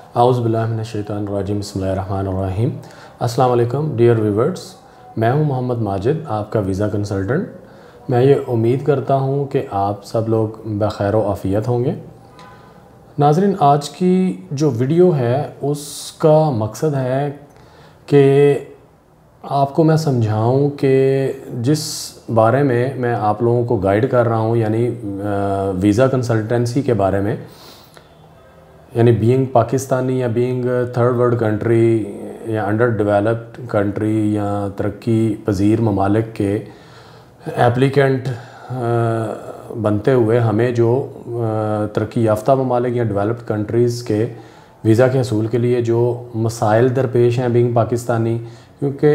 आउज़ुबिल्लाहिमिनश्शैतानिर्रजीम बिस्मिल्लाहिर्रहमानिर्रहीम। अस्सलाम वालेकुम डियर व्यूअर्स, मैं हूं मोहम्मद माजिद, आपका वीज़ा कंसल्टेंट। मैं ये उम्मीद करता हूं कि आप सब लोग बखैर व आफ़ियत होंगे। नाज़रीन, आज की जो वीडियो है उसका मकसद है कि आपको मैं समझाऊं कि जिस बारे में मैं आप लोगों को गाइड कर रहा हूं, यानी वीज़ा कंसल्टेंसी के बारे में, यानी बीइंग पाकिस्तानी या बीइंग थर्ड वर्ल्ड कंट्री या अंडर डेवलप्ड कंट्री या तरक्की पजीर ममालिक के एप्लीकेंट बनते हुए हमें जो तरक्की याफ्ता ममालिक या डेवलप्ड कंट्रीज़ के वीज़ा के हसूल के लिए जो मसाइल दरपेश हैं बीइंग पाकिस्तानी, क्योंकि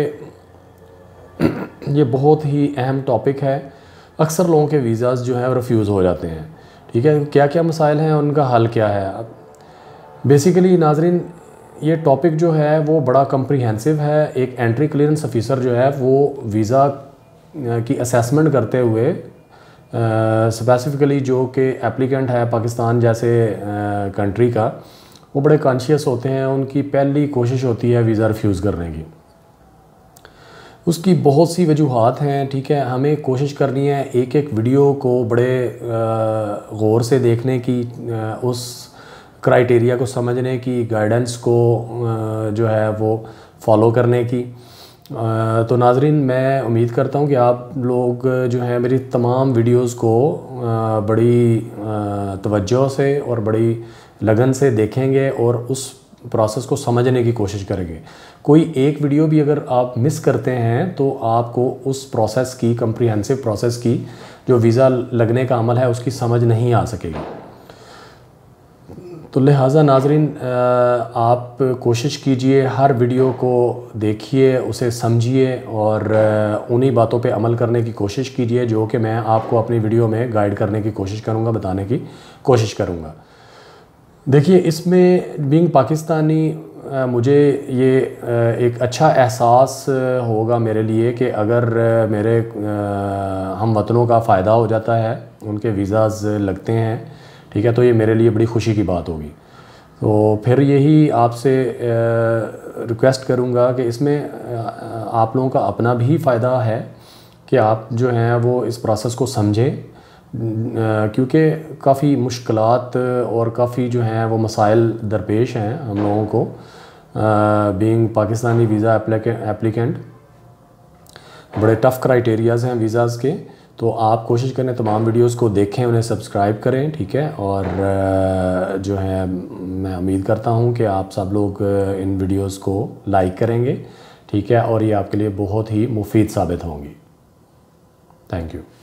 ये बहुत ही अहम टॉपिक है। अक्सर लोगों के वीज़ाज़ जो है रिफ्यूज़ हो जाते हैं। ठीक है, क्या क्या मसाइल हैं, उनका हल क्या है। बेसिकली नाजरीन, ये टॉपिक जो है वो बड़ा कम्प्रीहेंसिव है। एक एंट्री क्लियरेंस ऑफिसर जो है वो वीज़ा की असेसमेंट करते हुए स्पेसिफ़िकली जो कि एप्लीकेंट है पाकिस्तान जैसे कंट्री का, वो बड़े कॉन्शियस होते हैं। उनकी पहली कोशिश होती है वीज़ा रिफ्यूज़ करने की। उसकी बहुत सी वजूहात हैं। ठीक है, हमें कोशिश करनी है एक एक वीडियो को बड़े गौर से देखने की, उस क्राइटेरिया को समझने की, गाइडेंस को जो है वो फॉलो करने की। तो नाजरीन, मैं उम्मीद करता हूँ कि आप लोग जो है मेरी तमाम वीडियोस को बड़ी तवज्जो से और बड़ी लगन से देखेंगे और उस प्रोसेस को समझने की कोशिश करेंगे। कोई एक वीडियो भी अगर आप मिस करते हैं तो आपको उस प्रोसेस की, कम्प्रीहेंसिव प्रोसेस की, जो वीज़ा लगने का अमल है, उसकी समझ नहीं आ सकेगी। तो लिहाजा नाजरीन, आप कोशिश कीजिए हर वीडियो को देखिए, उसे समझिए और उन्हीं बातों पे अमल करने की कोशिश कीजिए जो कि मैं आपको अपनी वीडियो में गाइड करने की कोशिश करूँगा, बताने की कोशिश करूँगा। देखिए, इसमें बीइंग पाकिस्तानी मुझे ये एक अच्छा एहसास होगा मेरे लिए कि अगर मेरे हम वतनों का फ़ायदा हो जाता है, उनके वीज़ाज़ लगते हैं, ठीक है, तो ये मेरे लिए बड़ी खुशी की बात होगी। तो फिर यही आपसे रिक्वेस्ट करूँगा कि इसमें आप लोगों का अपना भी फ़ायदा है कि आप जो हैं वो इस प्रोसेस को समझें, क्योंकि काफ़ी मुश्किलात और काफ़ी जो हैं वो मसाइल दरपेश हैं हम लोगों को बीइंग पाकिस्तानी वीज़ा एप्लीकेंट। बड़े टफ़ क्राइटेरियाज़ हैं वीज़ाज़ के। तो आप कोशिश करें तमाम वीडियोस को देखें, उन्हें सब्सक्राइब करें। ठीक है, और जो है मैं उम्मीद करता हूं कि आप सब लोग इन वीडियोस को लाइक करेंगे। ठीक है, और ये आपके लिए बहुत ही मुफीद साबित होंगी। Thank you.